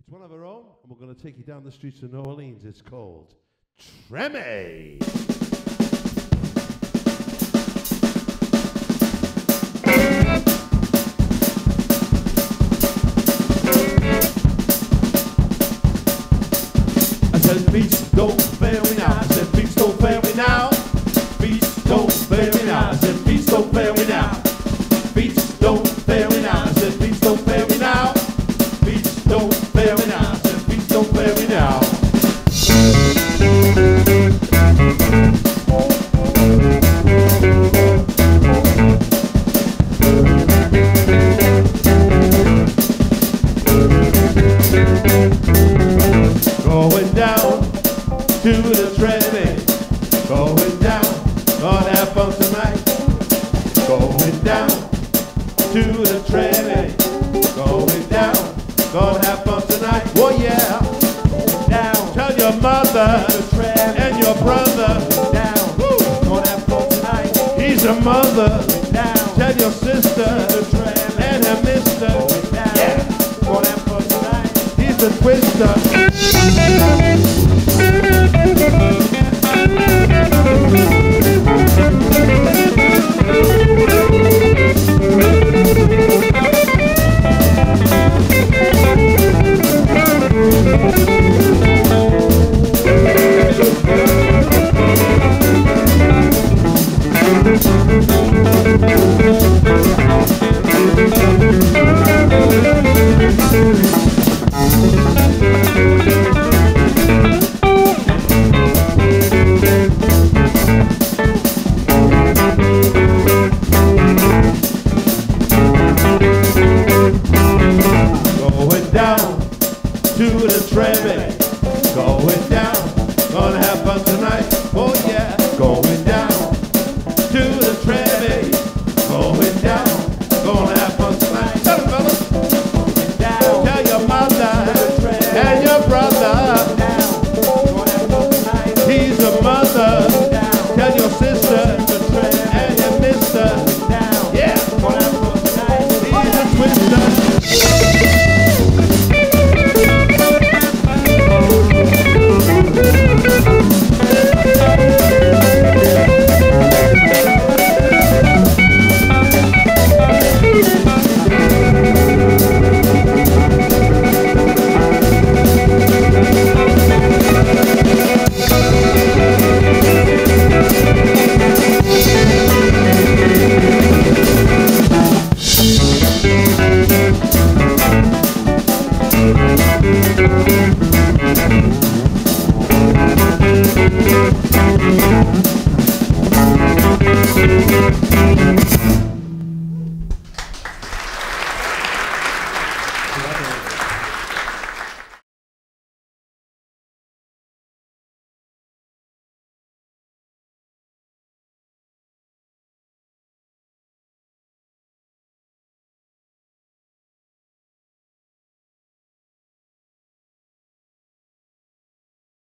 It's one of our own, and we're going to take you down the streets of New Orleans. It's called Treme. I said, beats don't fail me now. I said, beats don't fail me now. Beats don't fail me now. I said, beats don't fail me now. Beats don't fail me now. I said, beats don't fail me now. Beats don't fail me now. I said, beats don't fail me now. Going down to the Treme, going down, gonna have fun tonight. Going down to the Treme, going down, gonna have fun tonight. Oh yeah, down. Tell your mother and your brother, down, gonna have fun tonight. He's a mother, down. Tell your sister and her mister, yeah, gonna have fun tonight. He's a twister. Going down to the Treme, going down, gonna have fun tonight. Oh yeah, going down to the Treme, going down, gonna have fun tonight. Tell them, fellas. Going down. Tell your mother and your brother, down, gonna have fun tonight. He's a mother, down. Tell your sister and your mister, down, yeah, gonna have fun tonight. He's a twister.